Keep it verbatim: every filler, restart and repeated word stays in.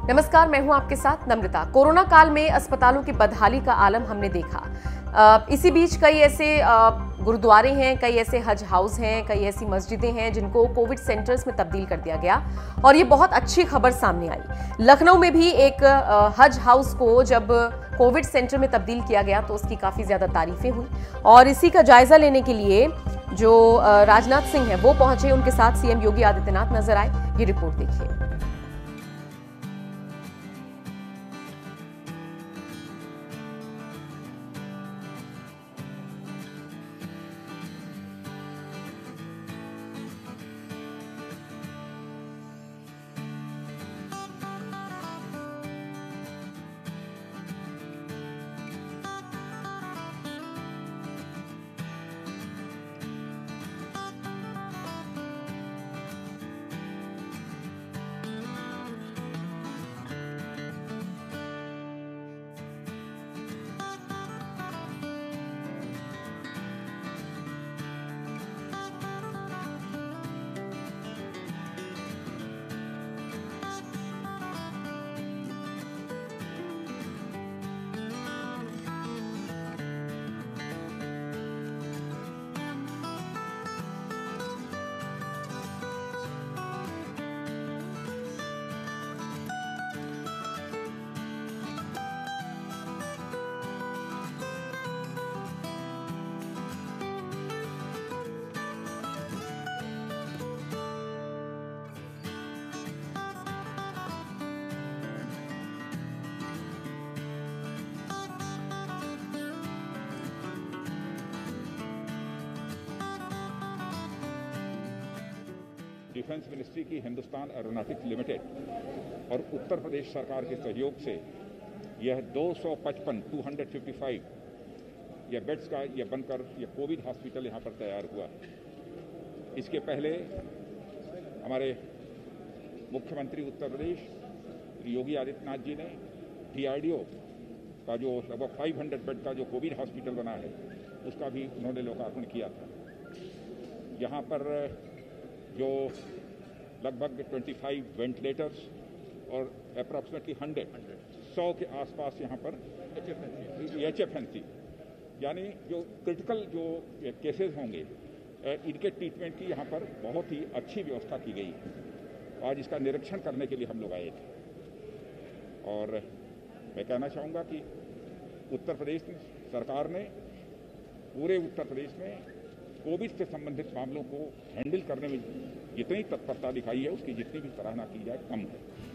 नमस्कार, मैं हूं आपके साथ नम्रता। कोरोना काल में अस्पतालों की बदहाली का आलम हमने देखा। आ, इसी बीच कई ऐसे गुरुद्वारे हैं, कई ऐसे हज हाउस हैं, कई ऐसी मस्जिदें हैं जिनको कोविड सेंटर्स में तब्दील कर दिया गया और ये बहुत अच्छी खबर सामने आई। लखनऊ में भी एक आ, हज हाउस को जब कोविड सेंटर में तब्दील किया गया तो उसकी काफ़ी ज़्यादा तारीफें हुई और इसी का जायजा लेने के लिए जो राजनाथ सिंह हैं वो पहुंचे, उनके साथ सीएम योगी आदित्यनाथ नजर आए। ये रिपोर्ट देखिए। डिफेंस मिनिस्ट्री की हिंदुस्तान एरोनॉटिक्स लिमिटेड और उत्तर प्रदेश सरकार के सहयोग से यह दो सौ पचपन दो सौ पचपन यह बेड्स का यह बनकर यह कोविड हॉस्पिटल यहाँ पर तैयार हुआ। इसके पहले हमारे मुख्यमंत्री उत्तर प्रदेश योगी आदित्यनाथ जी ने डीआरडीओ का जो लगभग पाँच सौ बेड का जो कोविड हॉस्पिटल बना है उसका भी उन्होंने लोकार्पण किया था। यहाँ पर जो लगभग पच्चीस वेंटिलेटर्स और अप्रॉक्सीमेटली सौ सौ के आसपास यहाँ पर एच एफ एन सी यानी जो क्रिटिकल जो केसेस होंगे इनके ट्रीटमेंट की यहाँ पर बहुत ही अच्छी व्यवस्था की गई है। आज इसका निरीक्षण करने के लिए हम लोग आए थे और मैं कहना चाहूँगा कि उत्तर प्रदेश सरकार ने पूरे उत्तर प्रदेश में कोविड से संबंधित मामलों को हैंडल करने में जितनी तत्परता दिखाई है उसकी जितनी भी सराहना की जाए कम है।